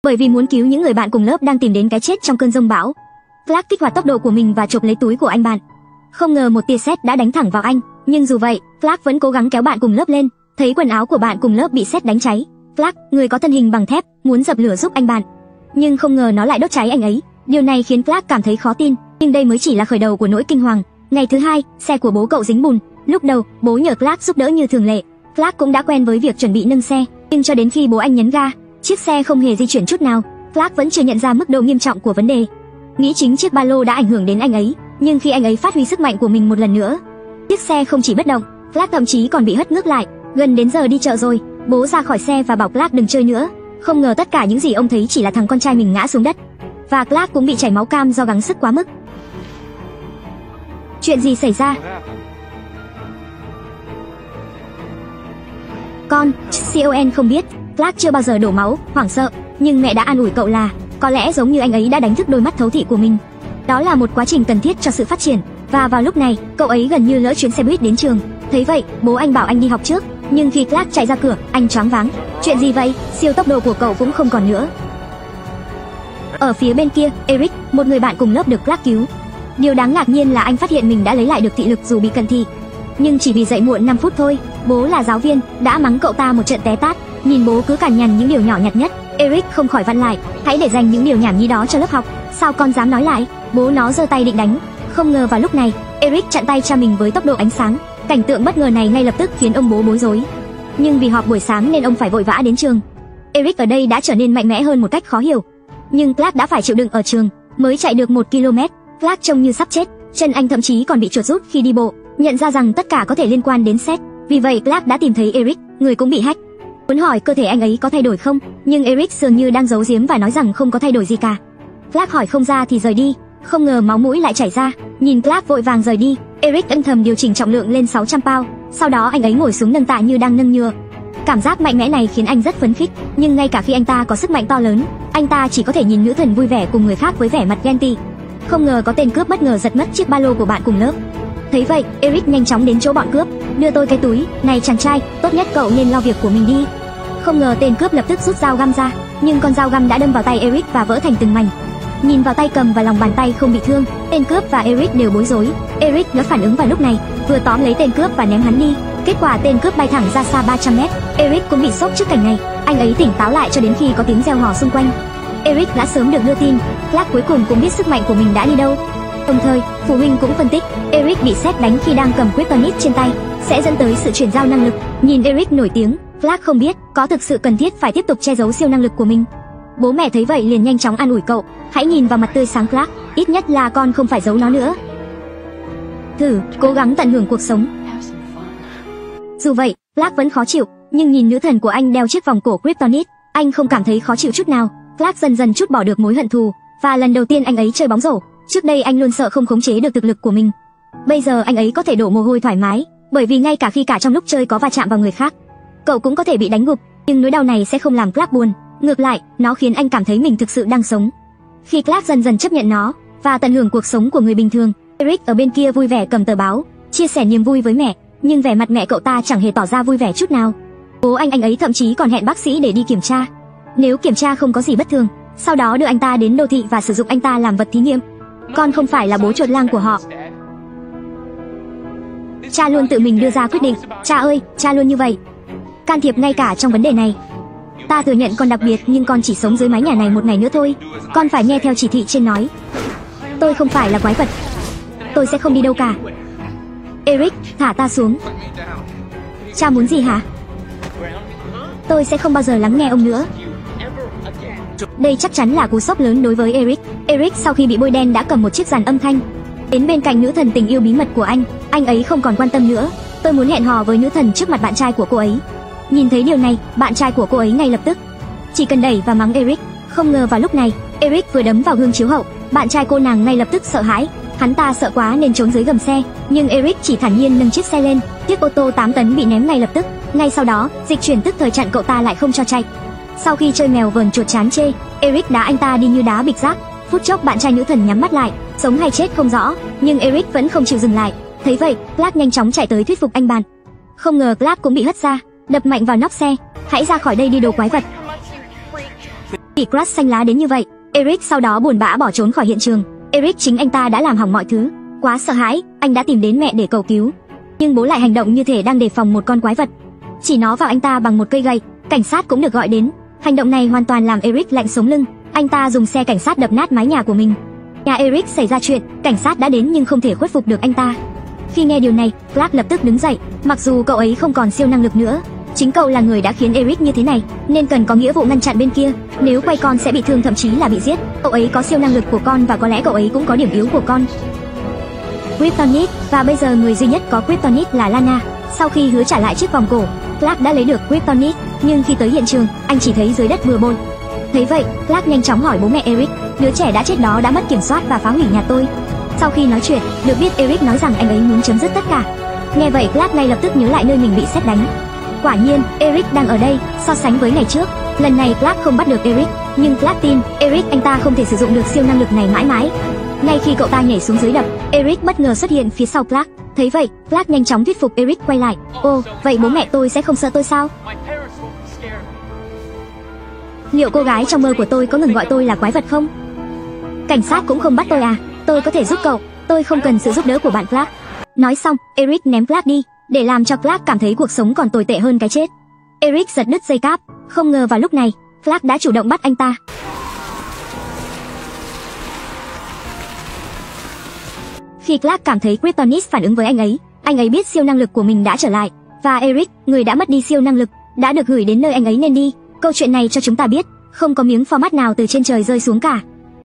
Bởi vì muốn cứu những người bạn cùng lớp đang tìm đến cái chết trong cơn giông bão, Clark kích hoạt tốc độ của mình và chộp lấy túi của anh bạn. Không ngờ một tia sét đã đánh thẳng vào anh, nhưng dù vậy, Clark vẫn cố gắng kéo bạn cùng lớp lên. Thấy quần áo của bạn cùng lớp bị sét đánh cháy, Clark, người có thân hình bằng thép, muốn dập lửa giúp anh bạn, nhưng không ngờ nó lại đốt cháy anh ấy. Điều này khiến Clark cảm thấy khó tin, nhưng đây mới chỉ là khởi đầu của nỗi kinh hoàng. Ngày thứ hai, xe của bố cậu dính bùn. Lúc đầu, bố nhờ Clark giúp đỡ như thường lệ. Clark cũng đã quen với việc chuẩn bị nâng xe, nhưng cho đến khi bố anh nhấn ga, chiếc xe không hề di chuyển chút nào. Clark vẫn chưa nhận ra mức độ nghiêm trọng của vấn đề, nghĩ chính chiếc ba lô đã ảnh hưởng đến anh ấy. Nhưng khi anh ấy phát huy sức mạnh của mình một lần nữa, chiếc xe không chỉ bất động, Clark thậm chí còn bị hất ngước lại. Gần đến giờ đi chợ rồi, bố ra khỏi xe và bảo Clark đừng chơi nữa. Không ngờ tất cả những gì ông thấy chỉ là thằng con trai mình ngã xuống đất, và Clark cũng bị chảy máu cam do gắng sức quá mức. Chuyện gì xảy ra? Con không biết. Clark chưa bao giờ đổ máu, hoảng sợ, nhưng mẹ đã an ủi cậu là có lẽ giống như anh ấy đã đánh thức đôi mắt thấu thị của mình. Đó là một quá trình cần thiết cho sự phát triển, và vào lúc này, cậu ấy gần như lỡ chuyến xe buýt đến trường. Thấy vậy, bố anh bảo anh đi học trước, nhưng khi Clark chạy ra cửa, anh choáng váng. Chuyện gì vậy? Siêu tốc độ của cậu cũng không còn nữa. Ở phía bên kia, Eric, một người bạn cùng lớp được Clark cứu. Điều đáng ngạc nhiên là anh phát hiện mình đã lấy lại được thị lực dù bị cận thị, nhưng chỉ vì dậy muộn 5 phút thôi. Bố là giáo viên, đã mắng cậu ta một trận té tát. Nhìn bố cứ cằn nhằn những điều nhỏ nhặt nhất, Eric không khỏi vặn lại, hãy để dành những điều nhảm nhí đó cho lớp học. Sao con dám nói lại? Bố nó giơ tay định đánh. Không ngờ vào lúc này, Eric chặn tay cha mình với tốc độ ánh sáng. Cảnh tượng bất ngờ này ngay lập tức khiến ông bố bối rối. Nhưng vì họp buổi sáng nên ông phải vội vã đến trường. Eric ở đây đã trở nên mạnh mẽ hơn một cách khó hiểu. Nhưng Clark đã phải chịu đựng ở trường, mới chạy được 1 km. Clark trông như sắp chết, chân anh thậm chí còn bị chuột rút khi đi bộ. Nhận ra rằng tất cả có thể liên quan đến sét, vì vậy Clark đã tìm thấy Eric, người cũng bị hack. Muốn hỏi cơ thể anh ấy có thay đổi không, nhưng Eric dường như đang giấu giếm và nói rằng không có thay đổi gì cả. Clark hỏi không ra thì rời đi. Không ngờ máu mũi lại chảy ra. Nhìn Clark vội vàng rời đi, Eric âm thầm điều chỉnh trọng lượng lên 600 pound. Sau đó anh ấy ngồi xuống nâng tạ như đang nâng nhựa. Cảm giác mạnh mẽ này khiến anh rất phấn khích, nhưng ngay cả khi anh ta có sức mạnh to lớn, anh ta chỉ có thể nhìn nữ thần vui vẻ cùng người khác với vẻ mặt ghen tị. Không ngờ có tên cướp bất ngờ giật mất chiếc ba lô của bạn cùng lớp. Thấy vậy, Eric nhanh chóng đến chỗ bọn cướp. Đưa tôi cái túi này chàng trai, tốt nhất cậu nên lo việc của mình đi. Không ngờ tên cướp lập tức rút dao găm ra, nhưng con dao găm đã đâm vào tay Eric và vỡ thành từng mảnh. Nhìn vào tay cầm và lòng bàn tay không bị thương, tên cướp và Eric đều bối rối. Eric đã phản ứng vào lúc này, vừa tóm lấy tên cướp và ném hắn đi. Kết quả tên cướp bay thẳng ra xa 300 mét. Eric cũng bị sốc trước cảnh này, anh ấy tỉnh táo lại cho đến khi có tiếng reo hò xung quanh. Eric đã sớm được đưa tin, Clark cuối cùng cũng biết sức mạnh của mình đã đi đâu. Đồng thời, phụ huynh cũng phân tích, Eric bị sét đánh khi đang cầm kryptonite trên tay sẽ dẫn tới sự chuyển giao năng lực. Nhìn Eric nổi tiếng, Clark không biết có thực sự cần thiết phải tiếp tục che giấu siêu năng lực của mình. Bố mẹ thấy vậy liền nhanh chóng an ủi cậu, hãy nhìn vào mặt tươi sáng Clark, ít nhất là con không phải giấu nó nữa. Thử cố gắng tận hưởng cuộc sống. Dù vậy, Clark vẫn khó chịu, nhưng nhìn nữ thần của anh đeo chiếc vòng cổ kryptonite, anh không cảm thấy khó chịu chút nào. Clark dần dần trút bỏ được mối hận thù, và lần đầu tiên anh ấy chơi bóng rổ. Trước đây anh luôn sợ không khống chế được thực lực của mình. Bây giờ anh ấy có thể đổ mồ hôi thoải mái, bởi vì ngay cả khi cả trong lúc chơi có va chạm vào người khác, cậu cũng có thể bị đánh gục. Nhưng nỗi đau này sẽ không làm Clark buồn, ngược lại, nó khiến anh cảm thấy mình thực sự đang sống. Khi Clark dần dần chấp nhận nó và tận hưởng cuộc sống của người bình thường, Eric ở bên kia vui vẻ cầm tờ báo, chia sẻ niềm vui với mẹ, nhưng vẻ mặt mẹ cậu ta chẳng hề tỏ ra vui vẻ chút nào. Bố anh ấy thậm chí còn hẹn bác sĩ để đi kiểm tra. Nếu kiểm tra không có gì bất thường, sau đó đưa anh ta đến đô thị và sử dụng anh ta làm vật thí nghiệm. Con không phải là bố chuột lang của họ. Cha luôn tự mình đưa ra quyết định. Cha ơi, cha luôn như vậy, can thiệp ngay cả trong vấn đề này. Ta thừa nhận con đặc biệt, nhưng con chỉ sống dưới mái nhà này một ngày nữa thôi. Con phải nghe theo chỉ thị trên nói. Tôi không phải là quái vật. Tôi sẽ không đi đâu cả. Eric, thả ta xuống. Cha muốn gì hả? Tôi sẽ không bao giờ lắng nghe ông nữa. Đây chắc chắn là cú sốc lớn đối với Eric. Eric sau khi bị bôi đen đã cầm một chiếc dàn âm thanh đến bên cạnh nữ thần tình yêu bí mật của anh ấy không còn quan tâm nữa. Tôi muốn hẹn hò với nữ thần trước mặt bạn trai của cô ấy. Nhìn thấy điều này, bạn trai của cô ấy ngay lập tức chỉ cần đẩy và mắng Eric. Không ngờ vào lúc này, Eric vừa đấm vào gương chiếu hậu, bạn trai cô nàng ngay lập tức sợ hãi. Hắn ta sợ quá nên trốn dưới gầm xe, nhưng Eric chỉ thản nhiên nâng chiếc xe lên. Chiếc ô tô 8 tấn bị ném ngay lập tức. Ngay sau đó, dịch chuyển tức thời chặn cậu ta lại không cho chạy. Sau khi chơi mèo vờn chuột chán chê, Eric đá anh ta đi như đá bịch rác. Phút chốc bạn trai nữ thần nhắm mắt lại, sống hay chết không rõ, nhưng Eric vẫn không chịu dừng lại. Thấy vậy, Clark nhanh chóng chạy tới thuyết phục anh bạn. Không ngờ Clark cũng bị hất ra, đập mạnh vào nóc xe. Hãy ra khỏi đây đi đồ quái vật. bị crush xanh lá đến như vậy. Eric sau đó buồn bã bỏ trốn khỏi hiện trường. Eric chính anh ta đã làm hỏng mọi thứ. Quá sợ hãi, anh đã tìm đến mẹ để cầu cứu. Nhưng bố lại hành động như thể đang đề phòng một con quái vật. Chỉ nó vào anh ta bằng một cây gậy. Cảnh sát cũng được gọi đến. Hành động này hoàn toàn làm Eric lạnh sống lưng. Anh ta dùng xe cảnh sát đập nát mái nhà của mình. Nhà Eric xảy ra chuyện, cảnh sát đã đến nhưng không thể khuất phục được anh ta. Khi nghe điều này, Clark lập tức đứng dậy. Mặc dù cậu ấy không còn siêu năng lực nữa, chính cậu là người đã khiến Eric như thế này, nên cần có nghĩa vụ ngăn chặn bên kia. Nếu quay con sẽ bị thương, thậm chí là bị giết. Cậu ấy có siêu năng lực của con và có lẽ cậu ấy cũng có điểm yếu của con, Kryptonite, và bây giờ người duy nhất có Kryptonite là Lana. Sau khi hứa trả lại chiếc vòng cổ, Clark đã lấy được Kryptonite, nhưng khi tới hiện trường, anh chỉ thấy dưới đất bừa bộn. Thấy vậy, Clark nhanh chóng hỏi bố mẹ Eric, đứa trẻ đã chết đó đã mất kiểm soát và phá hủy nhà tôi. Sau khi nói chuyện, được biết Eric nói rằng anh ấy muốn chấm dứt tất cả. Nghe vậy, Clark ngay lập tức nhớ lại nơi mình bị sét đánh. Quả nhiên, Eric đang ở đây. So sánh với ngày trước, lần này Clark không bắt được Eric, nhưng Clark tin Eric anh ta không thể sử dụng được siêu năng lực này mãi mãi. Ngay khi cậu ta nhảy xuống dưới đập, Eric bất ngờ xuất hiện phía sau Clark. Thấy vậy, Clark nhanh chóng thuyết phục Eric quay lại. Ồ, vậy bố mẹ tôi sẽ không sợ tôi sao? Liệu cô gái trong mơ của tôi có ngừng gọi tôi là quái vật không? Cảnh sát cũng không bắt tôi à? Tôi có thể giúp cậu, tôi không cần sự giúp đỡ của bạn Clark. Nói xong, Eric ném Clark đi, để làm cho Clark cảm thấy cuộc sống còn tồi tệ hơn cái chết. Eric giật đứt dây cáp, không ngờ vào lúc này, Clark đã chủ động bắt anh ta. Khi Clark cảm thấy Kryptonite phản ứng với anh ấy biết siêu năng lực của mình đã trở lại, và Eric, người đã mất đi siêu năng lực, đã được gửi đến nơi anh ấy nên đi. Câu chuyện này cho chúng ta biết, không có miếng format nào từ trên trời rơi xuống cả.